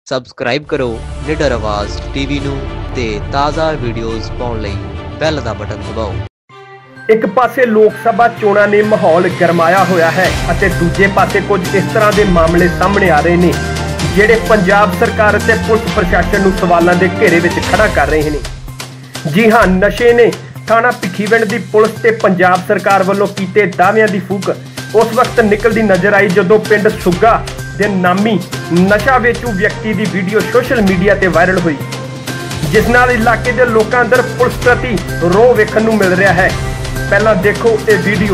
Subscribe ਕਰੋ ਨਿਡਰ ਆਵਾਜ਼ ਟੀਵੀ ਨੂੰ ਤੇ ਤਾਜ਼ਾ ਵੀਡੀਓਜ਼ ਪਾਉਣ ਲਈ ਬੈਲ ਦਾ ਬਟਨ ਦਬਾਓ। ਇੱਕ ਪਾਸੇ ਲੋਕ ਸਭਾ ਚੋਣਾਂ ਨੇ ਮਾਹੌਲ ਗਰਮਾਇਆ ਹੋਇਆ ਹੈ ਅਤੇ ਦੂਜੇ ਪਾਸੇ ਕੁਝ ਇਸ ਤਰ੍ਹਾਂ ਦੇ ਮਾਮਲੇ ਸਾਹਮਣੇ ਆ ਰਹੇ ਨੇ ਜਿਹੜੇ ਪੰਜਾਬ ਸਰਕਾਰ ਅਤੇ ਪੁਲਿਸ ਪ੍ਰਸ਼ਾਸਨ ਨੂੰ ਸਵਾਲਾਂ ਦੇ ਘੇਰੇ ਵਿੱਚ ਖੜਾ ਕਰ ਰਹੇ ਨੇ। ਜੀ ਹਾਂ, ਨਸ਼ੇ ਨੇ ਥਾਣਾ ਭਿੱਖੀਵਿੰਡ ਦੀ ਪੁਲਿਸ ਤੇ ਪੰਜਾਬ ਸਰਕਾਰ ਵੱਲੋਂ ਕੀਤੇ ਦਾਅਵਿਆਂ ਦੀ ਫੂਕ ਉਸ ਵਕਤ ਨਿਕਲਦੀ ਨਜ਼ਰ ਆਈ ਜਦੋਂ ਪਿੰਡ ਸੁੱਗਾ ਦੇ ਨਾਮੀ ਨਸ਼ਾ ਵੇਚੂ ਵਿਅਕਤੀ ਦੀ ਵੀਡੀਓ ਸੋਸ਼ਲ ਮੀਡੀਆ ਤੇ ਵਾਇਰਲ ਹੋਈ, ਜਿਸ ਨਾਲ ਇਲਾਕੇ ਦੇ ਲੋਕਾਂ ਅੰਦਰ ਪੁਲਿਸ ਪ੍ਰਤੀ ਰੋਹ ਵੇਖਣ ਨੂੰ ਮਿਲ ਰਿਹਾ ਹੈ। ਪਹਿਲਾਂ ਦੇਖੋ ਇਹ ਵੀਡੀਓ।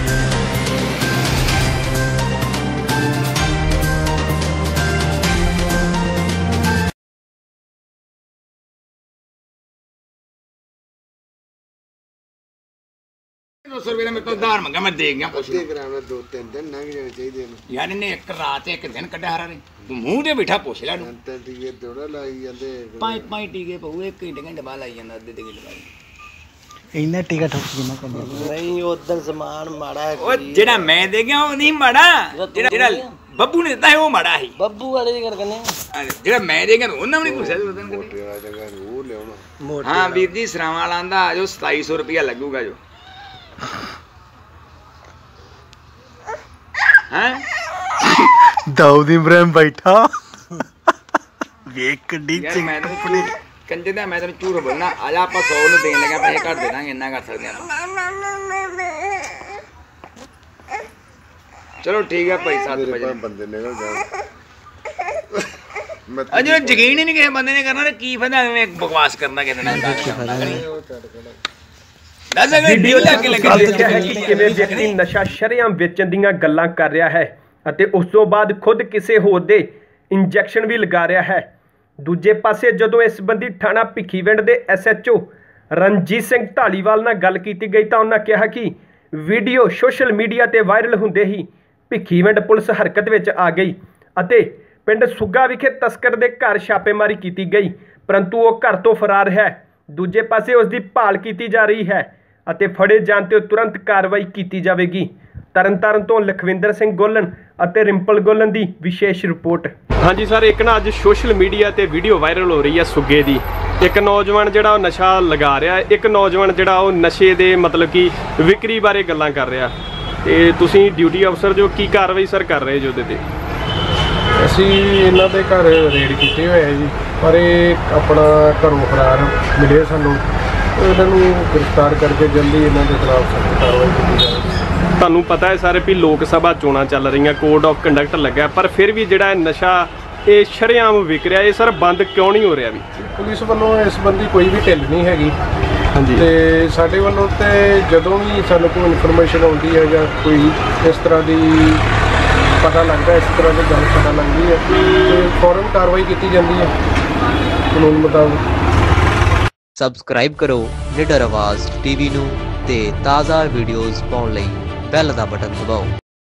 रुपये मेरे तो उधार मंगा, मैं दे गया दो तीन दिन लंघ जाने चाहिए यार इन्हें एक रात एक दिन कटा हरा रे तू मुंह ते बैठा पुछ ला टीके दौड़ा लाई जाते पांच टीके पऊ एक घंटे बाद लाई जांदा अद्धे घंटे बाद इन्ना टीका ठोक किना करदा नहीं उधर सामान माड़ा है ओ जेड़ा मैं दे गया ओ नहीं माड़ा जेड़ा बब्बू ने दिता है वो माड़ा ही बब्बू वाले कर कने जेड़ा मैं दे गया ओना भी नहीं पूछया उस दिन मोटे वाला जगह वो ले आना हां वीर जी सरावा वाला आंदा जो 2700 रुपया लगूगा जो दाऊद इब्राहिम बैठा वेख कड्डी मैं अपने कंजे दा मैं तेन झूठ बोलना आजा आप 100 ਨੂੰ ਦੇਣ ਲੱਗਾ ਪੈਸੇ ਘੱਟ ਦੇ ਦਾਂਗੇ ਇੰਨਾ ਕਰ ਸਕਦੇ ਆਪਾਂ ਚਲੋ ਠੀਕ ਹੈ ਭਾਈ 7 ਵਜੇ ਬੰਦੇ ਨਿਕਲ ਜਾਣ ਅਜੇ ਯਕੀਨ ਹੀ ਨਹੀਂ ਕਿਸੇ ਬੰਦੇ ਨੇ ਕਰਨਾ ਤੇ ਕੀ ਫਾਇਦਾ ਐਵੇਂ ਬਕਵਾਸ ਕਰਨਾ ਕਿਸੇ ਨਾਲ ਵੀਡੀਓ ਤੱਕ ਲੱਗਿਆ ਹੈ ਕਿ ਕਿਵੇਂ ਵਿਅਕਤੀ ਨਸ਼ਾ ਸ਼ਰੇਆਮ ਵੇਚਣ ਦੀਆਂ ਗੱਲਾਂ ਕਰ ਰਿਹਾ ਹੈ ਅਤੇ ਉਸ ਤੋਂ ਬਾਅਦ ਖੁਦ ਕਿਸੇ ਹੋਰ ਦੇ ਇੰਜੈਕਸ਼ਨ ਵੀ ਲਗਾ ਰਿਹਾ ਹੈ। ਦੂਜੇ ਪਾਸੇ ਜਦੋਂ ਇਸ ਸੰਬੰਧੀ ਥਾਣਾ ਭਿੱਖੀਵਿੰਡ ਦੇ SHO ਰਣਜੀਤ ਸਿੰਘ ਢਾਲੀਵਾਲ ਨਾਲ ਗੱਲ ਕੀਤੀ ਗਈ ਤਾਂ ਉਹਨਾਂ ਕਿਹਾ ਕਿ ਵੀਡੀਓ ਸੋਸ਼ਲ ਮੀਡੀਆ ਤੇ ਵਾਇਰਲ ਹੁੰਦੇ ਹੀ ਭਿੱਖੀਵਿੰਡ ਪੁਲਿਸ ਹਰਕਤ ਵਿੱਚ ਆ ਗਈ ਅਤੇ ਪਿੰਡ ਸੁੱਗਾ ਵਿਖੇ ਤਸਕਰ ਦੇ ਘਰ ਛਾਪੇਮਾਰੀ ਕੀਤੀ ਗਈ, ਪਰੰਤੂ ਉਹ ਘਰ ਤੋਂ ਫਰਾਰ ਹੈ। ਦੂਜੇ ਪਾਸੇ ਉਸ ਦੀ ਭਾਲ ਕੀਤੀ ਜਾ ਰਹੀ ਹੈ ਅਤੇ ਫੜੇ ਜਾਣ ਤੇ ਤੁਰੰਤ ਕਾਰਵਾਈ ਕੀਤੀ ਜਾਵੇਗੀ। ਤਰਨਤਾਰਨ ਤੋਂ ਲਖਵਿੰਦਰ ਸਿੰਘ ਗੋਲਨ ਅਤੇ ਰਿੰਪਲ ਗੋਲਨ ਦੀ ਵਿਸ਼ੇਸ਼ ਰਿਪੋਰਟ। ਹਾਂਜੀ ਸਰ, ਇੱਕ ਨਾ ਅੱਜ ਸੋਸ਼ਲ ਮੀਡੀਆ ਤੇ ਵੀਡੀਓ ਵਾਇਰਲ ਹੋ ਰਹੀ ਹੈ ਸੁੱਗੇ ਦੀ। ਇੱਕ ਨੌਜਵਾਨ ਜਿਹੜਾ ਉਹ ਨਸ਼ਾ ਲਗਾ ਰਿਹਾ, ਇੱਕ ਨੌਜਵਾਨ ਜਿਹੜਾ ਉਹ ਨਸ਼ੇ ਦੇ ਮਤਲਬ ਕਿ ਵਿਕਰੀ ਬਾਰੇ ਗੱਲਾਂ ਕਰ ਰਿਹਾ, ਤੇ ਤੁਸੀਂ ਡਿਊਟੀ ਅਫਸਰ ਜੋ ਕੀ ਕਾਰਵਾਈ ਸਰ ਕਰ ਰਹੇ ਜੋ ਉਹਦੇ ਤੇ? ਅਸੀਂ ਇਹਨਾਂ ਦੇ ਘਰ ਰੇਡ ਕੀਤੇ ਹੋਏ ਹੈ ਜੀ, ਪਰ ਇਹ ਆਪਣਾ ਘਰੋਂ ਫਰਾਰ ਮਿਲੇ ਸਾਨੂੰ, ਇਹਨਾਂ ਨੂੰ ਗ੍ਰਿਫਤਾਰ ਕਰਕੇ ਜਲਦੀ ਇਹਨਾਂ ਦੇ ਖਿਲਾਫ ਸਖਤ ਕਾਰਵਾਈ ਕੀਤੀ ਜਾਵੇ। ਤੁਹਾਨੂੰ ਪਤਾ ਹੈ ਸਾਰੇ ਵੀ ਲੋਕ ਸਭਾ ਚੋਣਾਂ ਚੱਲ ਰਹੀਆਂ, ਕੋਡ ਆਫ ਕੰਡਕਟ ਲੱਗਾ, ਪਰ ਫਿਰ ਵੀ ਜਿਹੜਾ ਨਸ਼ਾ ਇਹ ਸ਼ਰੇਆਮ ਵਿਕ ਰਿਹਾ, ਇਹ ਸਰ ਬੰਦ ਕਿਉਂ ਨਹੀਂ ਹੋ ਰਿਹਾ? ਵੀ ਪੁਲਿਸ ਵੱਲੋਂ ਇਸ ਸੰਬੰਧੀ ਕੋਈ ਵੀ ਢਿੱਲ ਨਹੀਂ ਹੈਗੀ। ਹਾਂਜੀ, ਤੇ ਸਾਡੇ ਵੱਲੋਂ ਤੇ ਜਦੋਂ ਵੀ ਸਾਨੂੰ ਕੋਈ ਇਨਫੋਰਮੇਸ਼ਨ ਆਉਂਦੀ ਹੈ ਜਾਂ ਕੋਈ ਇਸ ਤਰ੍ਹਾਂ ਦੀ ਪਤਾ ਲੱਗਦਾ, ਇਸ ਤਰ੍ਹਾਂ ਦੀ ਗੱਲ ਪਤਾ ਲੱਗਦੀ ਹੈ ਤੇ ਫੌਰਨ ਕਾਰਵਾਈ ਕੀਤੀ ਜਾਂਦੀ ਹੈ ਕਾਨੂੰਨ ਮੁਤਾਬਕ। ਸਬਸਕ੍ਰਾਈਬ ਕਰੋ ਨਿਡਰ ਆਵਾਜ਼ ਟੀਵੀ ਨੂੰ ਤੇ ਤਾਜ਼ਾ ਵੀਡੀਓਜ਼ ਪਾਉਣ ਲਈ ਬੈਲ ਦਾ ਬਟਨ ਦਬਾਓ।